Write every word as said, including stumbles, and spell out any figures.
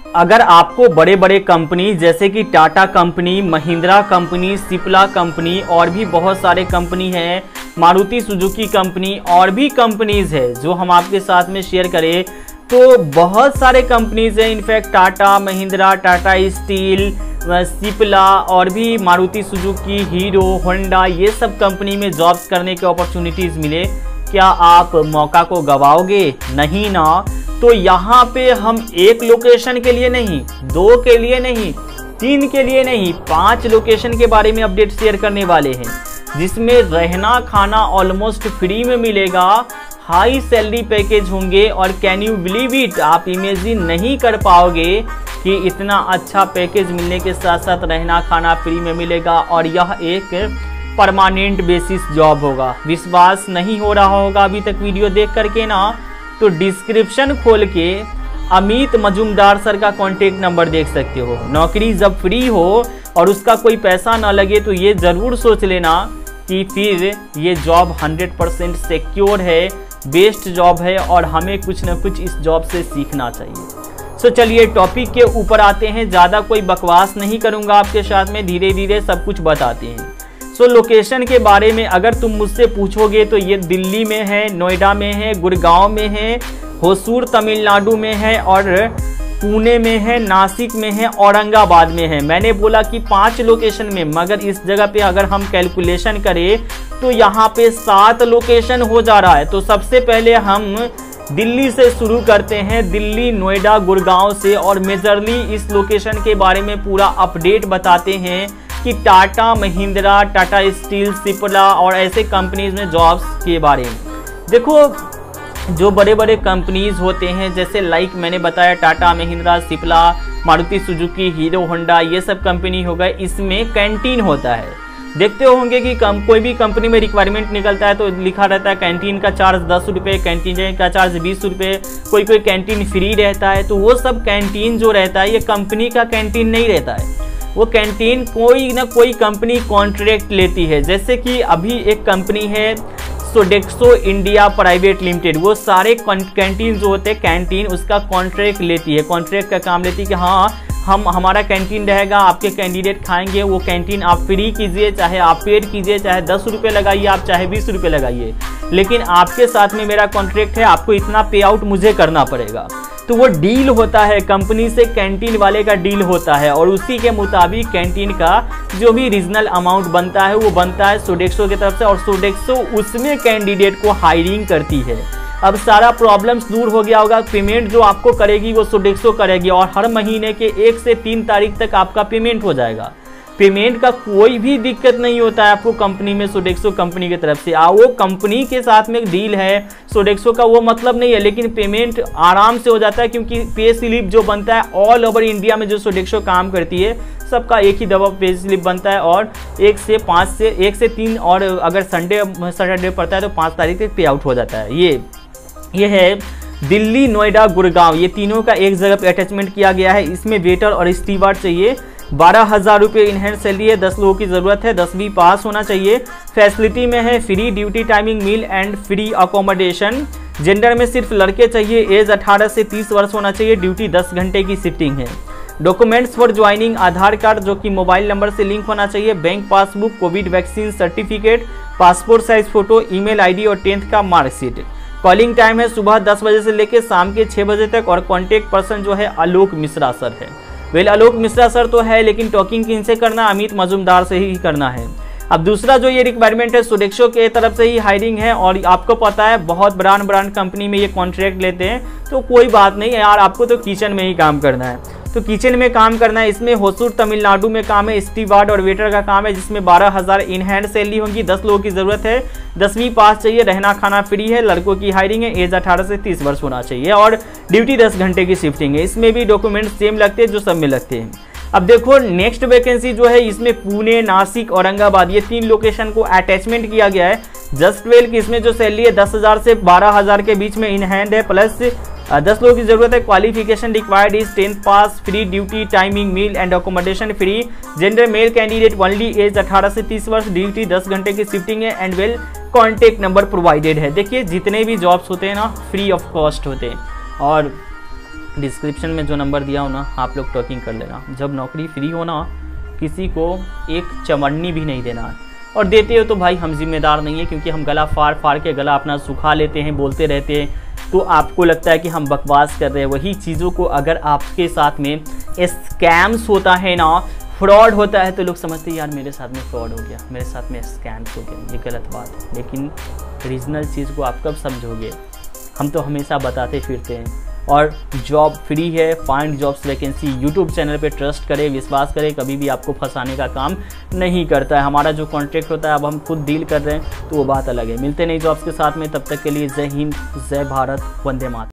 अगर आपको बड़े बड़े कंपनी जैसे कि Tata company, Mahindra company, Cipla company और भी बहुत सारे कंपनी हैं, मारुति सुजुकी कंपनी और भी कंपनीज है जो हम आपके साथ में शेयर करें, तो बहुत सारे कंपनीज हैं। इनफैक्ट टाटा, महिंद्रा, टाटा स्टील, सिप्ला और भी मारुति सुजुकी, हीरो, होंडा, ये सब कंपनी में जॉब्स करने के अपॉर्चुनिटीज़ मिले, क्या आप मौका को गवाओगे? नहीं ना। तो यहाँ पे हम एक लोकेशन के लिए नहीं, दो के लिए नहीं, तीन के लिए नहीं, पांच लोकेशन के बारे में अपडेट शेयर करने वाले हैं, जिसमें रहना खाना ऑलमोस्ट फ्री में मिलेगा, हाई सैलरी पैकेज होंगे और कैन यू बिलीव इट, आप इमेजिन नहीं कर पाओगे कि इतना अच्छा पैकेज मिलने के साथ साथ रहना खाना फ्री में मिलेगा और यह एक परमानेंट बेसिस जॉब होगा। विश्वास नहीं हो रहा होगा अभी तक वीडियो देख करके ना, तो डिस्क्रिप्शन खोल के अमित मजुमदार सर का कॉन्टेक्ट नंबर देख सकते हो। नौकरी जब फ्री हो और उसका कोई पैसा ना लगे तो ये ज़रूर सोच लेना कि फिर ये जॉब हंड्रेड परसेंट सिक्योर है, बेस्ट जॉब है और हमें कुछ ना कुछ इस जॉब से सीखना चाहिए। सो चलिए टॉपिक के ऊपर आते हैं, ज़्यादा कोई बकवास नहीं करूँगा आपके साथ में, धीरे धीरे सब कुछ बताते हैं। सो so, लोकेशन के बारे में अगर तुम मुझसे पूछोगे तो ये दिल्ली में है, नोएडा में है, गुड़गांव में है, होसूर तमिलनाडु में है और पुणे में है, नासिक में है, औरंगाबाद में है। मैंने बोला कि पांच लोकेशन में, मगर इस जगह पे अगर हम कैलकुलेशन करें तो यहाँ पे सात लोकेशन हो जा रहा है। तो सबसे पहले हम दिल्ली से शुरू करते हैं, दिल्ली, नोएडा, गुड़गांव से, और मेजरली इस लोकेशन के बारे में पूरा अपडेट बताते हैं कि टाटा, महिंद्रा, टाटा स्टील, सिप्ला और ऐसे कंपनीज में जॉब्स के बारे में। देखो जो बड़े बड़े कंपनीज होते हैं जैसे लाइक मैंने बताया टाटा, महिंद्रा, सिप्ला, मारुति सुजुकी, हीरो, होंडा, ये सब कंपनी हो गए, इसमें कैंटीन होता है। देखते होंगे कि कम कोई भी कंपनी में रिक्वायरमेंट निकलता है तो लिखा रहता है कैंटीन का चार्ज दस रुपये, कैंटीन का चार्ज बीस रुपये, कोई कोई कैंटीन फ्री रहता है। तो वो सब कैंटीन जो रहता है ये कंपनी का कैंटीन नहीं रहता है, वो कैंटीन कोई ना कोई कंपनी कॉन्ट्रैक्ट लेती है। जैसे कि अभी एक कंपनी है सोडेक्सो इंडिया प्राइवेट लिमिटेड, वो सारे कैंटीन जो होते हैं कैंटीन उसका कॉन्ट्रैक्ट लेती है, कॉन्ट्रैक्ट का काम लेती है कि हाँ हम हमारा कैंटीन रहेगा, आपके कैंडिडेट खाएंगे, वो कैंटीन आप फ्री कीजिए, चाहे आप पेड कीजिए, चाहे दस रुपये लगाइए आप, चाहे बीस रुपये लगाइए, लेकिन आपके साथ में मेरा कॉन्ट्रैक्ट है, आपको इतना पे आउट मुझे करना पड़ेगा। तो वो डील होता है, कंपनी से कैंटीन वाले का डील होता है और उसी के मुताबिक कैंटीन का जो भी रीजनल अमाउंट बनता है वो बनता है सोडेक्सो की तरफ से, और सोडेक्सो उसमें कैंडिडेट को हायरिंग करती है। अब सारा प्रॉब्लम्स दूर हो गया होगा, पेमेंट जो आपको करेगी वो सोडेक्सो करेगी और हर महीने के एक से तीन तारीख तक आपका पेमेंट हो जाएगा। पेमेंट का कोई भी दिक्कत नहीं होता है आपको कंपनी में, सोडेक्सो कंपनी की तरफ से आ वो कंपनी के साथ में एक डील है, सोडेक्सो का वो मतलब नहीं है, लेकिन पेमेंट आराम से हो जाता है क्योंकि पे स्लिप जो बनता है ऑल ओवर इंडिया में जो सोडेक्सो काम करती है सबका एक ही दफा पे स्लिप बनता है और एक से पाँच से एक से तीन और अगर संडे सैटरडे पड़ता है तो पाँच तारीख तक पे आउट हो जाता है। ये ये है दिल्ली, नोएडा, गुड़गांव, ये तीनों का एक जगह पे अटैचमेंट किया गया है। इसमें वेटर और स्टीवार्ड चाहिए, बारह हज़ार रुपये इनहैंड सैलरी है, दस लोगों की ज़रूरत है, दसवीं पास होना चाहिए। फैसिलिटी में है free duty timing, meal and free accommodation. Gender में सिर्फ लड़के चाहिए, एज अठारह से तीस वर्ष होना चाहिए, ड्यूटी दस घंटे की शिफ्टिंग है। Documents for joining, Aadhaar card जो कि मोबाइल नंबर से लिंक होना चाहिए, bank passbook, covid vaccine certificate, passport size photo, email ID और टेंथ का मार्कशीट। कॉलिंग टाइम है सुबह दस बजे से लेकर शाम के छः बजे तक और कॉन्टैक्ट पर्सन जो है आलोक मिश्रा सर है। वेल आलोक मिश्रा सर तो है लेकिन टॉकिंग किनसे करना, अमित मजुमदार से ही करना है। अब दूसरा जो ये रिक्वायरमेंट है सोडेक्सो के तरफ से ही हायरिंग है और आपको पता है बहुत ब्रांड ब्रांड कंपनी में ये कॉन्ट्रैक्ट लेते हैं, तो कोई बात नहीं है यार, आपको तो किचन में ही काम करना है, तो किचन में काम करना है। इसमें होसूर तमिलनाडु में काम है, स्टीवार्ड और वेटर का काम है, जिसमें बारह हज़ार इन हैंड सैलरी होगी, दस लोगों की ज़रूरत है, दसवीं पास चाहिए, रहना खाना फ्री है, लड़कों की हायरिंग है, एज अठारह से तीस वर्ष होना चाहिए और ड्यूटी दस घंटे की शिफ्टिंग है। इसमें भी डॉक्यूमेंट सेम लगते हैं जो सब में लगते हैं। अब देखो नेक्स्ट वैकेंसी जो है इसमें पुणे, नासिक, औरंगाबाद ये तीन लोकेशन को अटैचमेंट किया गया है। जस्ट वेल की इसमें जो सैलरी है दस हज़ार से बारह हज़ार के बीच में इन हैंड है, प्लस दस लोगों की जरूरत है। Qualification required is tenth pass, free duty timing, meal and accommodation free. Gender male candidate only, age अठारह से तीस वर्ष, ड्यूटी दस घंटे की शिफ्टिंग है and well contact number provided है। देखिए जितने भी जॉब्स होते हैं ना फ्री ऑफ कॉस्ट होते हैं और डिस्क्रिप्शन में जो नंबर दिया हो ना, आप लोग टॉकिंग कर लेना। जब नौकरी फ्री हो ना, किसी को एक चमड़नी भी नहीं देना है, और देते हो तो भाई हम जिम्मेदार नहीं है, क्योंकि हम गला फाड़ फाड़ के गला अपना सुखा लेते हैं, बोलते रहते हैं, तो आपको लगता है कि हम बकवास कर रहे हैं। वही चीज़ों को अगर आपके साथ में स्कैम्स होता है ना, फ्रॉड होता है, तो लोग समझते हैं यार मेरे साथ में फ्रॉड हो गया, मेरे साथ में स्कैम्स हो गया, ये गलत बात है। लेकिन रीजनल चीज़ को आप कब समझोगे? हम तो हमेशा बताते फिरते हैं। और जॉब फ्री है, find jobs vacancy YouTube channel पे ट्रस्ट करें, विश्वास करें, कभी भी आपको फंसाने का काम नहीं करता है। हमारा जो कॉन्ट्रैक्ट होता है अब हम खुद डील कर रहे हैं, तो वो बात अलग है। मिलते नहीं जॉब्स के साथ में, तब तक के लिए जय हिंद, जय भारत, वंदे मातरम।